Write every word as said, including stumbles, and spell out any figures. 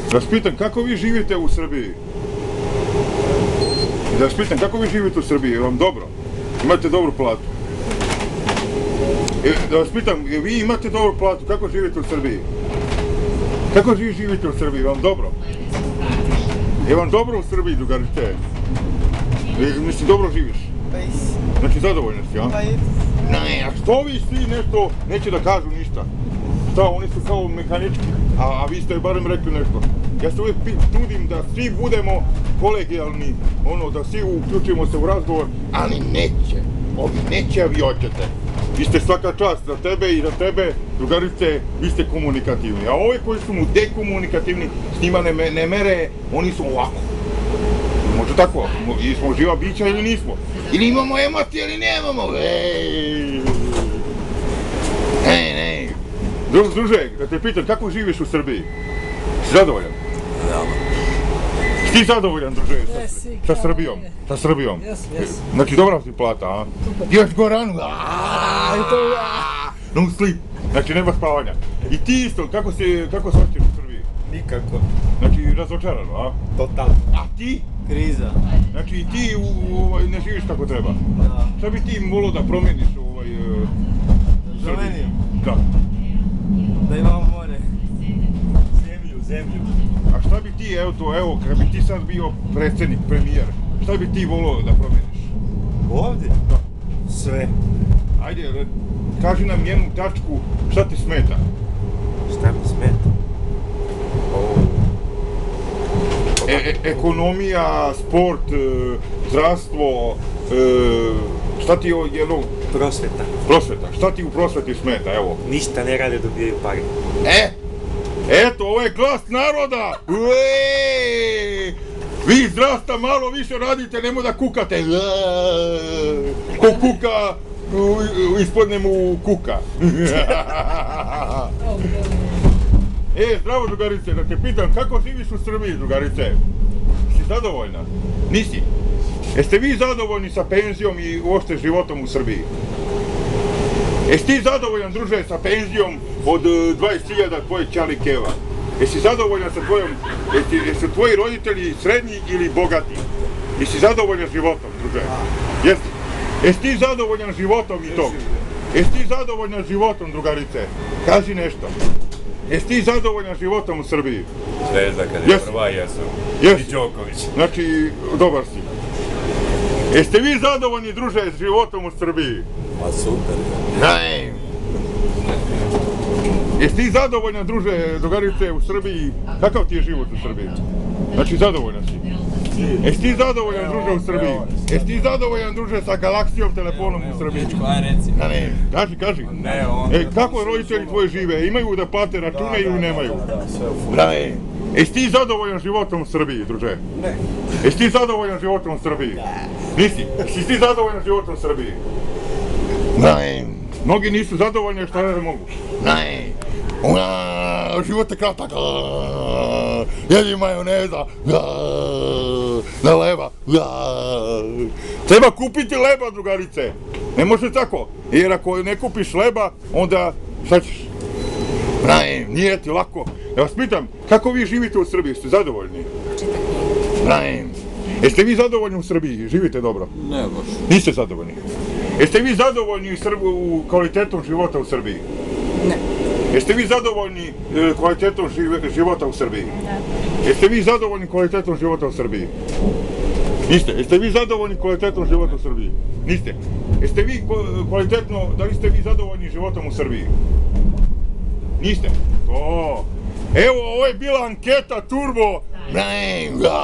Da vas pitam, kako vi živite u Srbiji? Da vas pitam, kako vi živite u Srbiji? Je vam dobro? Imate dobru platu? Da vas pitam, vi imate dobru platu, kako živite u Srbiji? Kako vi živite u Srbiji? Je vam dobro? Je vam dobro u Srbiji, drugarice? Mislim, dobro živiš? Pa isi. Znači, zadovoljna si, a? Pa isi. Ne, a što vi svi nešto neće da kažu ništa? Šta, oni su kao mehanički, a, a vi ste barem rekli nešto. Ja se uvijek trudim da svi budemo kolegijalni, ono, da svi uključimo se u razgovor, ali neće, ovi neće, a vi hoćete. Vi ste svaka čast za tebe i za tebe, drugarice, vi ste komunikativni. A ovi koji su mu dekomunikativni, s njima ne, ne mere, oni su ovako. Može tako, ili smo živa bića ili nismo. Ili imamo emocije ili nemamo. Ej, ej, ej. Druže, da te pitam, kako živiš u Srbiji? Si zadovoljan? Da. Si ti zadovoljan, druže, sa Srbijom? Sa Srbijom? Znači, dobra ti plata, a? Još goranu, no sleep, znači nema spavanja. I ti isto, kako se, kako se osjećaš u Srbiji? Nikako. Znači, razočarano, a? Totalno. A ti? Kriza. Znači, i ti ne živiš kako treba? Da. Šta bi ti volio da promijeniš u ovoj... Promijenim? Da. Da imamo more. Zemlju, zemlju. A šta bi ti, evo to, evo, kad bi ti sad bio predsjednik, premijer, šta bi ti volio da promijeniš? Ovdje? Da. Sve. Ajde, kaži nam jednu tačku, šta ti smeta? Šta mi smeta? E, e, ekonomija, sport, e, zdravstvo, e, šta ti je jedno... Prosveta. Prosveta, šta ti u prosveti smeta, evo? Ništa ne rade, dobijaju pare. E, eto, ovo je glas naroda! Ueee! Vi zdravstva malo više radite, nemoj da kukate. Ko kuka, ispodne mu kuka. E, zdravo, drugarice, da te pitam, kako živiš u Srbiji, drugarice? Si zadovoljna? Nisi? Jeste vi zadovoljni sa penzijom i uopšte životom u Srbiji? Jesi ti zadovoljan, druže, sa penzijom od dvadeset hiljada tvoje ćali keva? Jesi zadovoljan sa tvojom, jesu tvoji roditelji srednji ili bogati? Jesi zadovoljan životom, druže? Jesi? Jesi ti zadovoljan životom i tom? Jesi ti zadovoljan životom, drugarice? Kaži nešto. Jesi ti zadovoljan životom u Srbiji? Zvezda kad je prva, jesu. I Đoković. Znači, dobar si. Jeste vi zadovoljni, druže, s životom u Srbiji? Ma super. Nej. Jesi ti zadovoljan, druže, drugarice, u Srbiji? Kakav ti je život u Srbiji? Znači, zadovoljan si. Jesi ti zadovoljan, druže, u Srbiji? Jesi ti zadovoljan, druže, sa Galaksijom telefonom u Srbiji? Aj reci. Ne, kaži, kaži. Ne, on... E, kako roditelji tvoji žive? Imaju da plate račune ili nemaju? Da, sve u ful. Ne. Jesi ti zadovoljan životom u Srbiji, druže? Ne. Jesi ti zadovoljan životom u Srbiji? Nisi. Jesi ti zadovoljan životom u Srbiji? Ne. Mnogi nisu zadovoljni, šta ne mogu? Ne. Život je kratak. Jedi majoneza. Na leba. Treba kupiti leba, drugarice. Ne može tako. Jer ako ne kupiš leba, onda šta ćeš? Ne, nije ti lako. Ja vas pitam, kako vi živite u Srbiji? Jeste zadovoljni? Ne. Jeste vi zadovoljni u Srbiji? Živite dobro? Ne, baš. Niste zadovoljni? Jeste vi zadovoljni u kvalitetom života u Srbiji? Ne. Jeste vi zadovoljni kvalitetom života u Srbiji? Ne. Jeste vi zadovoljni kvalitetom života u Srbiji? Niste. Jeste vi zadovoljni kvalitetom života u Srbiji? Niste. Jeste vi kvalitetno, da li ste vi zadovoljni životom u Srbiji? Niste. To. Evo, ovo je bila anketa Turbo.